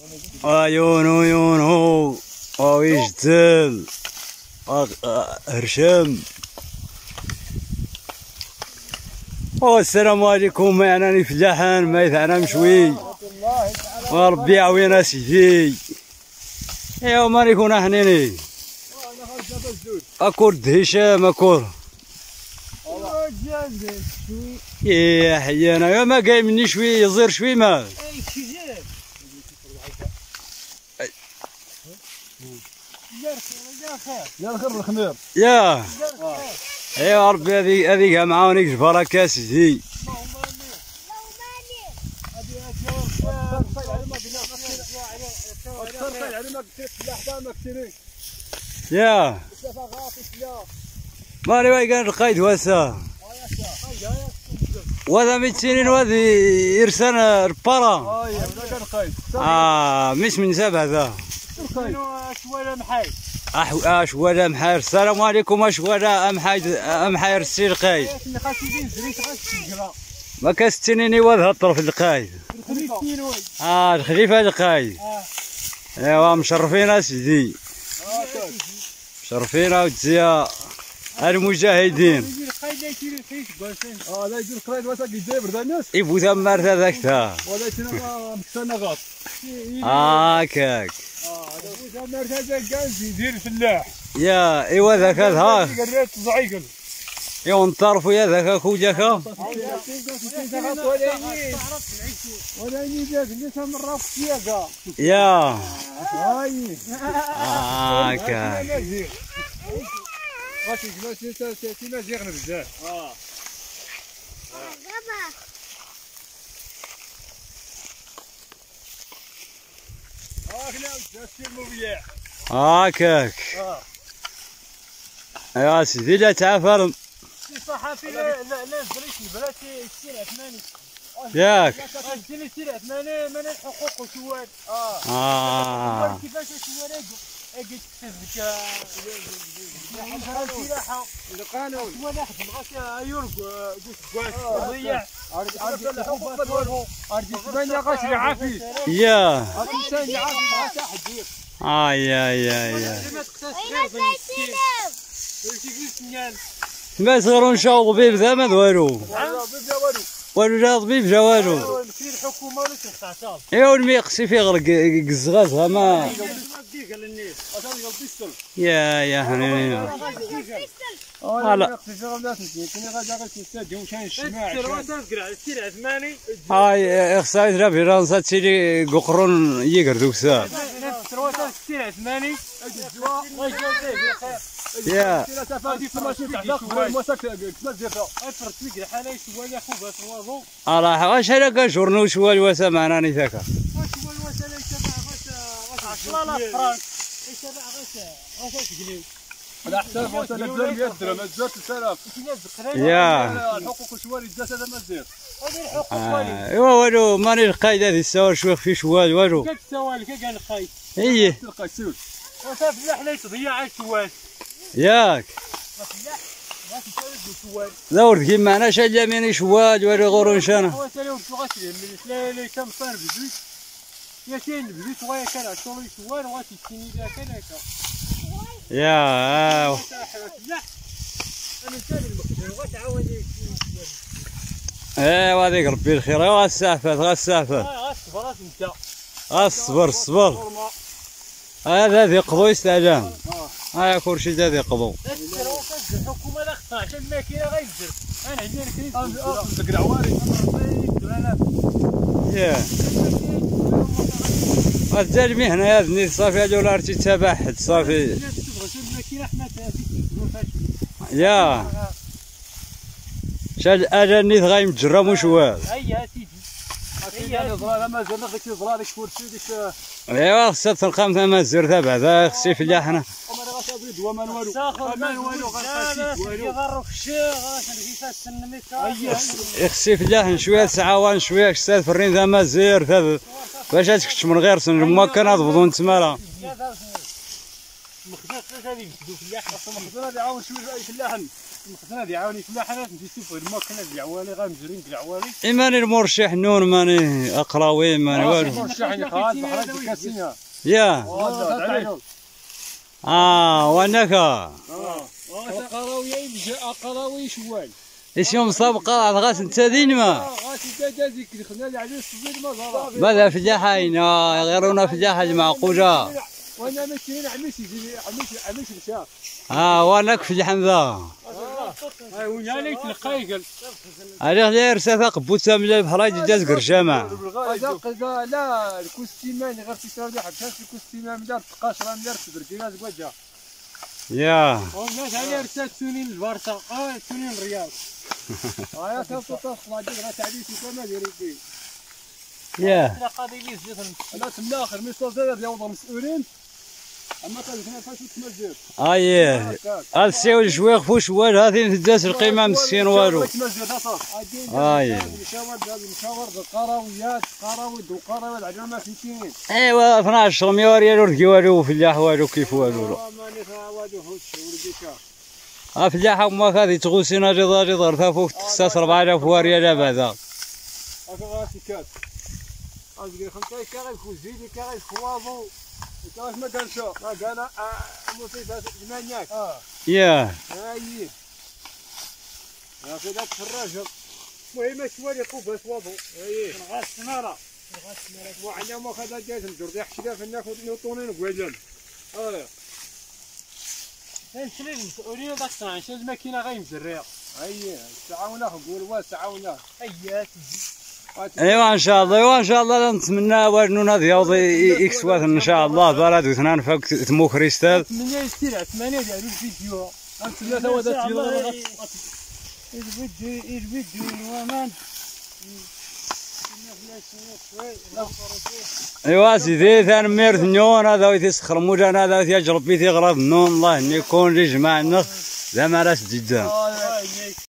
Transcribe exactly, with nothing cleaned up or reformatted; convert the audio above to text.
عيونو عيونو ويجدل هرشم. والسلام عليكم. معناني فلاحان ما يثعنا مشوي وربي يعاوينا سيدي. ايوا ماني كونا حنيني اكورد هشام اكور يا حيانا يا ما جاي مني شوي يزير شوي ما يا الخير الخمير يا ايوا ربي هذيك هذيك معاونيك البركه سيدي. يا ماني واقع القيد واسا وهذا ميت سنين وهذا يرسل البارا. اه مش من سبع هذا شوالا محاي اش ولا محاير. السلام عليكم. اش ولا محاير محاير السير قايد ما كاستنيني وهذا الطرف القايد. اه الخليفه القايد. ايوا مشرفين سيدي مشرفين وتزيا المجاهدين. اه لا يدير القرايد واسا كيدير برد الناس يبو ثمر هذاك تا ولكن مكسنا غاط هاكاك. اه هذا ثمر هذاك كاع يدير فلاح. يا ايوا ذاك ها قريت زعيقل ايوا نطرفوا يا ذاك خوجاك ولا ني داك اللي تمر في السياقه يا هاي هاكاك. غاتي جلسي تاتي مزيغنا بزاف. اه بابا اه هنا جالسين المبيع هاكاك. يا سيدي لا تعافر الصحافي لا لا زريت البلاد يشتري ثمانية ياك يشتري يشتري ثمانية من الحقوق وشوال. اه اه كيفاش شوال اجي تكتب الفلاحه القانون ولا حد بغات يورق كواش ضيع عرفتي الحقوق والو عرفتي ثمانية غاش العافيس يا الانسان يعافي مع تحت دير. اه يا يا يا ما تقصاش غير ما صغروا نشاوض بيه بذا ما والو والو لا طبيب جا والو. الحكومه ولا تخاطر ايوا المي يقسي فيه غير قزغازها ما يا يا حنين. هلا هاي خصها ترا فرنسا تسيلي ققرون يقردوك سا يا الله واش هذاك جورنو شوال واسا معنا نيتاكا على حساب مثلا مية درهم الزر ثلاث آلاف يا الحقوق شوال الزات هذا مزير. ايوا والو ماني القايد هذه السوار شويه في شوال والو كيف السوال كي قال الخايد ايه تلقى السود وصافي فلاح لا تضيع الشوال ياك فلاح ما تسالش الشوال دور كيما معنا شا اليمين شوال والو غورون شانا هو سالو غاسل من لا لا تم صار بزوج يا كاين بزوج ويا كان عطولي شوال وغاتي تيني ذا كذاك يا انا نسال المخزن وغتعاوني ايوا هذيك ربي الخير. ايوا السعفات غا السعفات غاصبر انت اصبر الصبر هذا ذي قضو يستعجل. ها كلشي ذا ذي قضو. الحكومه لا خصها عشان الماكينه غيزر انا عندي لك نزك العواري ياه غتجا المهنه هذني صافي دولار تيتابع حد صافي يا شاد اجا نيت غيمتجرم وشوال. هيا سيدي هيا زرا مازال داك زرا ديك كرسي ديك ايوا خصها تلقى مثلا مازال دابا هذا خصي فلاحنا انا غاتبرد هو ما والو ما والو غاتحاسب والو يغرق الشيخ غنجي فاس النميت هيا خصي فلاح شويه تعاون شويه كساد فرين ذا مازير باش تكتش من غير سن ما كان هاد بضون تمالا المخزن هذه يجدو فلاح المخزن هذا يعاون شويه اي فلاح المخزن هذا يعاون الفلاح انا نمشي نشوف الماكينه ديال العوالي غنمزرين العوالي ماني المرشح نون ماني اقراوي ماني والو المرشح اللي خالد بحال هذيك الكاسينه يا اه وانك قراوي يجي قراوي شوال ايش يوم مسابقة غاس نتادين ما غاسي دازيك اللي خدنا لي عليه الصبيد ما زرا ماذا فجاحين غيرونا فجاحة معقوجة وانا ماشيين عميسي عميسي عميسي مشى اه وانك فجاح ذا اي ويا لي تلقاي عليه غير سافا قبوتها من بحال جاز قرشامة هذا قضا لا الكوستيمان غير تيساوي حبسات الكوستيمان دار تقاشره دار تبركينا زواجه يا والناس على رسالة سنين البارسا اه سنين الرياض اه صافي تصل ديك راه تعديتي كما دايرين فيه يا لا قاضي لي زيد انا في الاخر مستوصل ديال وضع مسؤولين اما كان هنا فاش تمزير اييه السيو الشويخ فوش وال هذه تداس القيمة مسكين والو اييه مشاور مشاور القراويات قراوي وقراوي عندنا ما فهمتينين ايوا اثناش مية ريال ورقي والو فلاح والو كيف والو ماني والو هوش ولديك افلاح ما هذه تغوسينا رضا رضا رفافوك تخصص أربعة آلاف ريال بعدا هكا غاسي كات اجي خمسة كاغي كوزيدي كاغي خوابو كاغي ما كانش ما كان مصيبه ثمانية اه ياه اييه يا في ذاك الراجل المهم شوالي قوبه صوابو اييه غاس سناره غاس سناره وعندنا ما خدا جاز ندير حشيه فينا نوطونين كويلان اه نسلي المسؤولين داك الصنع شي الماكينه غيمزريها اييه تعاونا نقول وا تعاونا اييه ايوا ان شاء الله ايوا ان شاء الله نتمنى وارنونا ديال اكسوات ان شاء الله بلد واثنان فوق تمو كريستال ثمانية يستير ثمانية ديالو الفيديو نتمنى تا هو داك الفيديو الفيديو ومان ايوا سيدي ثان مير ثنيون هذا تيسخر موجان هذا تيجرب بيتي غراض النون الله يكون لي جماعنا زعما راس جدا